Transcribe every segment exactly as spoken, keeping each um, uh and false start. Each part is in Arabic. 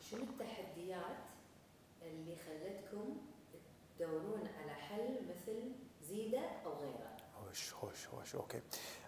شنو التحديات اللي خلتكم تدورون على حل مثل زيدة أو غيره؟ هوش هوش هوش أوكي.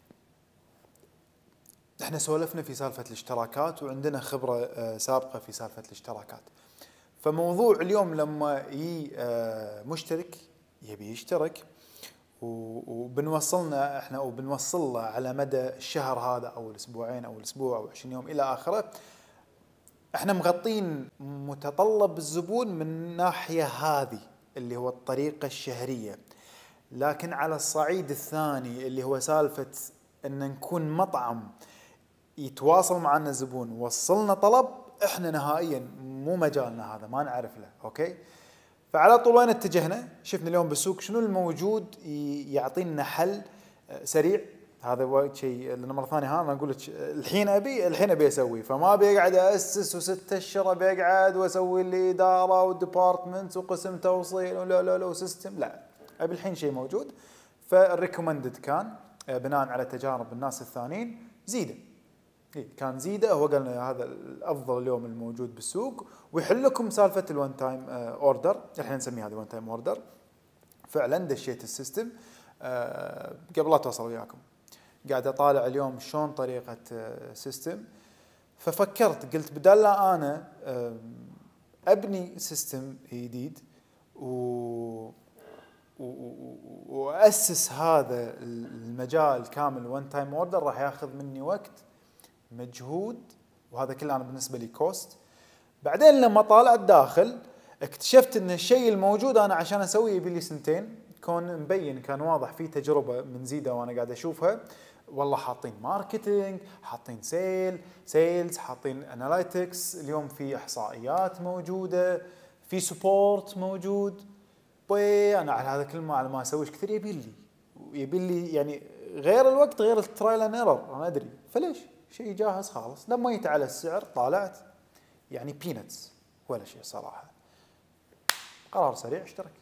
احنا سولفنا في سالفة الاشتراكات وعندنا خبرة سابقة في سالفة الاشتراكات. فموضوع اليوم لما يجي مشترك يبي يشترك وبنوصلنا احنا وبنوصل له على مدى الشهر هذا او الاسبوعين او الاسبوع او عشرين يوم الى اخره، احنا مغطين متطلب الزبون من الناحية هذه اللي هو الطريقة الشهرية. لكن على الصعيد الثاني اللي هو سالفة ان نكون مطعم يتواصل معنا الزبون وصلنا طلب، احنا نهائيا مو مجالنا هذا، ما نعرف له. اوكي، فعلى طول وين اتجهنا؟ شفنا اليوم بالسوق شنو الموجود يعطينا حل سريع. هذا وايد شيء، لان مره ثانيه ها انا اقول لك الحين ابي الحين ابي اسوي، فما ابي اقعد اسس وست اشهر ابي اقعد واسوي لي اداره وديبارتمنت وقسم توصيل ولا لا لا وسيستم، لا ابي الحين شيء موجود. فالريكومندد كان بناء على تجارب الناس الثانيين زيده. إيه كان زيده هو قال لنا هذا الافضل اليوم الموجود بالسوق ويحل لكم سالفه الون تايم اوردر، احنا نسميها هذا ون تايم اوردر. فعلا دشيت السيستم أه قبل لا توصل وياكم، قاعد اطالع اليوم شلون طريقه سيستم. ففكرت قلت بدل لا انا ابني سيستم جديد و واسس هذا المجال كامل وان تايم اوردر، راح ياخذ مني وقت مجهود، وهذا كله انا بالنسبه لي كوست. بعدين لما طالعت داخل اكتشفت ان الشيء الموجود انا عشان اسويه يبي لي سنتين. كون مبين كان واضح في تجربه من زيده وانا قاعد اشوفها، والله حاطين ماركتينج، حاطين سيل سيلز، حاطين اناليتكس، اليوم في احصائيات موجوده، في سبورت موجود. بي انا على هذا كل ما على ما اسويش كثير يبي لي يبي لي يعني غير الوقت غير الترايل اند ايرور، انا ادري. فليش شيء جاهز خالص. لما جيت على السعر طالعت يعني بينتس ولا شيء صراحه. قرار سريع اشترك.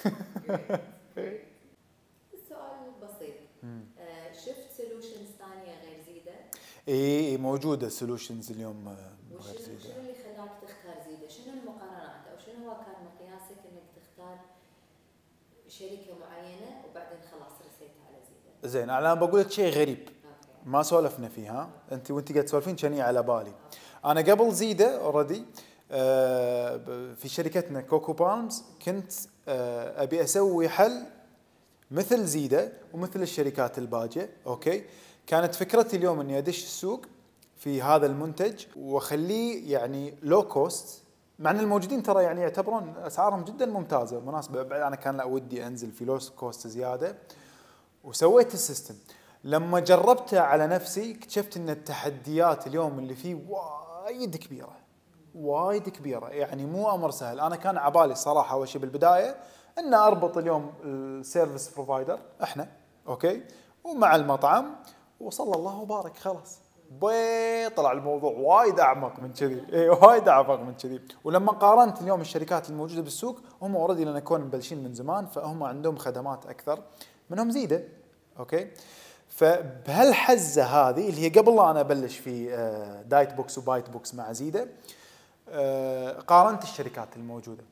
السؤال بسيط، آه شفت سولوشنز ثانيه غير زيده؟ اي موجوده سولوشنز اليوم غير زيده. زيده. شنو اللي خلاك تختار زيده؟ شنو المقارنات او شنو هو كان مقياسك انك تختار شركه معينه وبعدين خلاص رسيت على زيده؟ زين انا بقول لك شيء غريب ما سولفنا فيها، انت وانت قاعد تسولفين كاني على بالي. انا قبل زيده اوريدي في شركتنا كوكو بالمز كنت ابي اسوي حل مثل زيده ومثل الشركات الباجيه. اوكي، كانت فكرتي اليوم اني ادش السوق في هذا المنتج واخليه يعني لو كوست، مع ان الموجودين ترى يعني يعتبرون اسعارهم جدا ممتازه مناسبه. انا كان لا ودي انزل في لو كوست زياده وسويت السيستم. لما جربتها على نفسي اكتشفت ان التحديات اليوم اللي فيه وايد كبيره وايد كبيره، يعني مو امر سهل. انا كان عبالي الصراحه اول شيء بالبدايه ان اربط اليوم السيرفيس بروفايدر احنا اوكي ومع المطعم وصلى الله وبارك خلاص. بي طلع الموضوع وايد اعمق من كذي، اي وايد اعمق من كذي. ولما قارنت اليوم الشركات الموجوده بالسوق هم اوريدي لان كون مبلشين من زمان فهم عندهم خدمات اكثر منهم زيده. اوكي، فبهالحزه هذه اللي هي قبل لا انا ابلش في دايت بوكس وبايت بوكس مع زيده، قارنت الشركات الموجوده.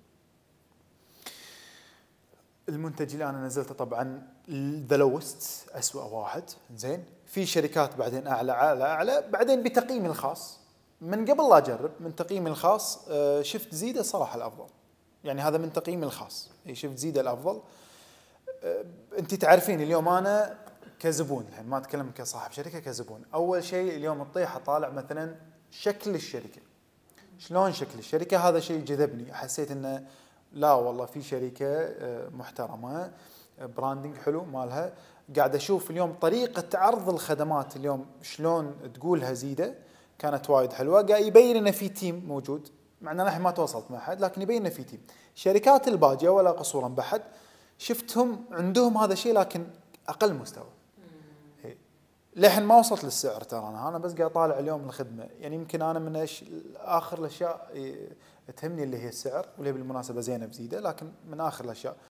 المنتج اللي انا نزلته طبعا ذا لوست اسوأ واحد. زين في شركات بعدين اعلى اعلى اعلى، بعدين بتقييمي الخاص من قبل لا اجرب من تقييمي الخاص شفت زيده صراحه الافضل. يعني هذا من تقييمي الخاص، شفت زيده الافضل. انت تعرفين اليوم انا كزبون الحين ما اتكلم كصاحب شركه، كزبون اول شيء اليوم الطيح اطالع مثلا شكل الشركه، شلون شكل الشركه. هذا شيء جذبني، حسيت انه لا والله في شركه محترمه براندنج حلو مالها. قاعد اشوف اليوم طريقه عرض الخدمات اليوم شلون تقولها زيده كانت وايد حلوه. قاعد يبين انه في تيم موجود، مع ان الحين ما تواصلت مع احد لكن يبين انه في تيم. شركات الباجيه ولا قصورا بحد شفتهم عندهم هذا الشيء لكن اقل مستوى. لحن ما وصلت للسعر ترى انا انا بس قاعد اطالع اليوم الخدمه. يعني يمكن انا من أش... اخر الاشياء تهمني اللي هي السعر، واللي بالمناسبه زينه بزيده، لكن من اخر الاشياء